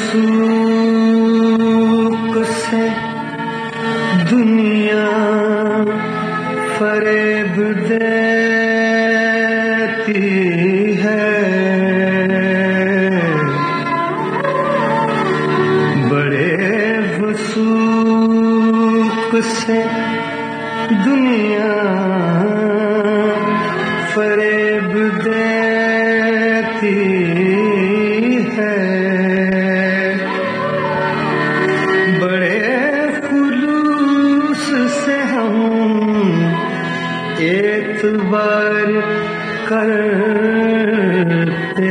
फसूक से दुनिया फरेब देती है, बड़े फसूक से दुनिया फरेब देती है, बड़े खुलूस से हम एतबार करते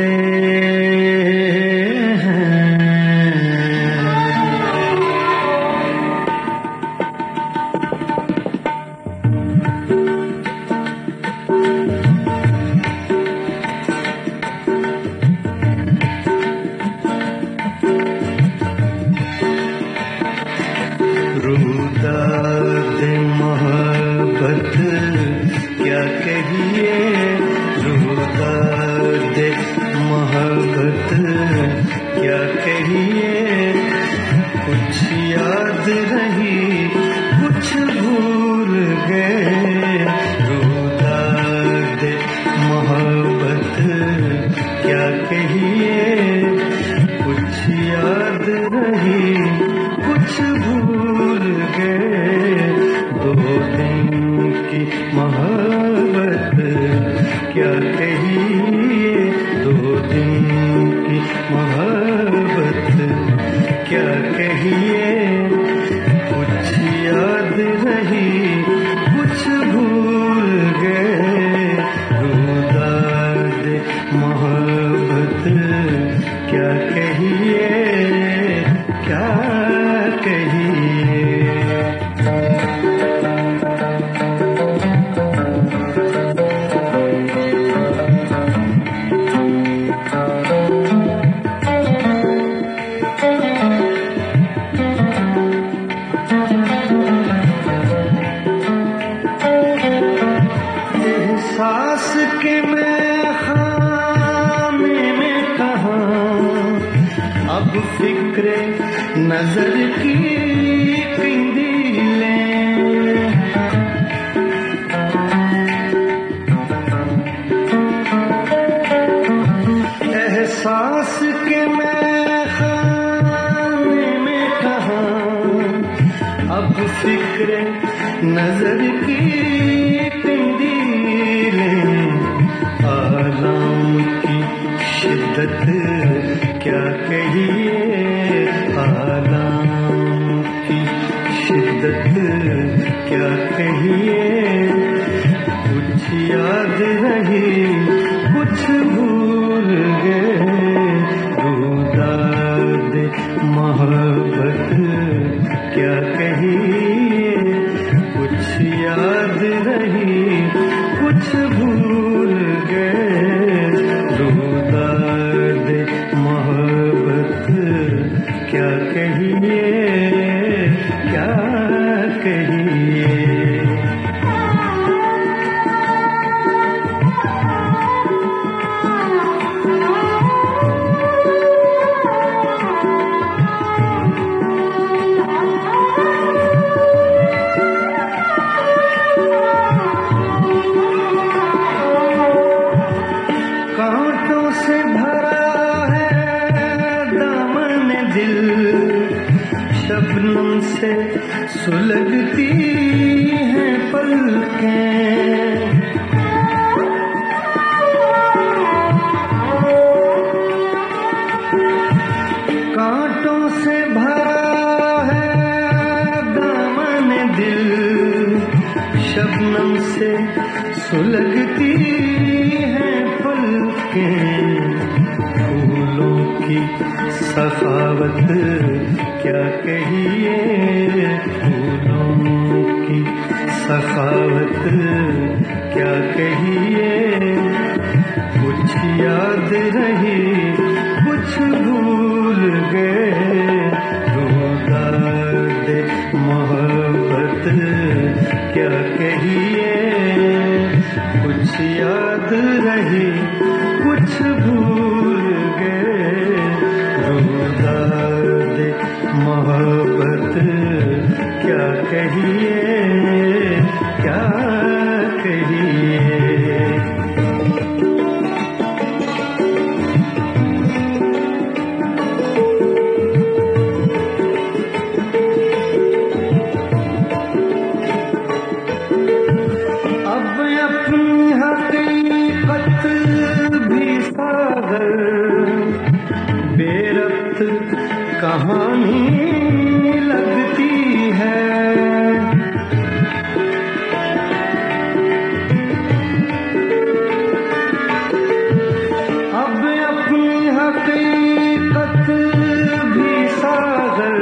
रूदाद मोहब्बत क्या कहिए, रूदाद मोहब्बत क्या कहिए, कुछ याद रही कुछ भूल गए, रूदाद मोहब्बत क्या कहिए, कुछ याद रही कुछ भूल गए, दो दिन की मोहब्बत क्या कहिए, दो दिन की मोहब्बत क्या कहिए, कुछ याद रही कुछ भूल गए, रूदाद मोहब्बत क्या कहिए, क्या कहिए। एहसास के मैं खाने में कहाँ, अब फिक्रे नजर की कंदीलें, एहसास के मैं खाने में कहाँ, अब फिक्रे नजर की कंदीलें, आलाम की शिद्दत क्या कहिए, आलाम की शिद्दत क्या कहिए, कुछ याद रही कुछ भूल गए, रूदाद मोहब्बत क्या कहिए, कुछ याद रही कुछ भूल गए, रूदाद मोहब्बत क्या कहिए, क्या कहिए। कांटों से भरा है दामन दिल, शबनम से सुलगती हैं पलकें, कांटों से भरा है दामन दिल, शबनम से सुलगती हैं पलकें, फूलों की सखावत क्या कहिए, फूलों की सखावत क्या कहिए, कुछ याद रही कुछ भूल गए, रूदाद मोहब्बत क्या कहिए, कुछ याद रही कुछ भूल गए, रूदाद सागर बेरब्त कहानी लगती है। अब अपनी हकीकत भी सागर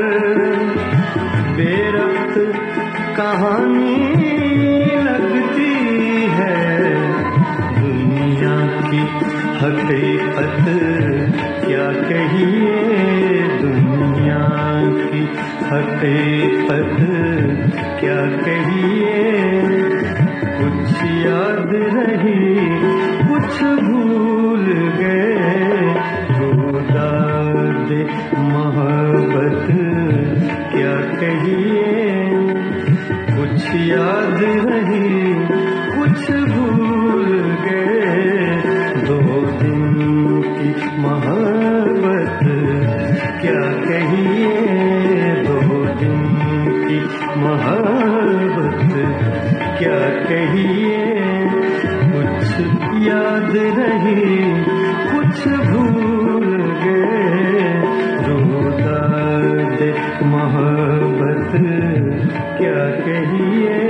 बेरब्त कहानी लगती है। दुनिया की हकीकत क्या कहिए, दुनिया की हकीकत क्या कहिए। कुछ याद रही कुछ भूल गए, रूदाद मोहब्बत क्या कहिए। कुछ याद रही कुछ भूल गए, 2 दिन की मोहब्बत क्या कहिए। 2 दिन की मोहब्बत क्या कहिए। कुछ याद रही कुछ भूल गए, रूदाद मोहब्बत क्या कहिए।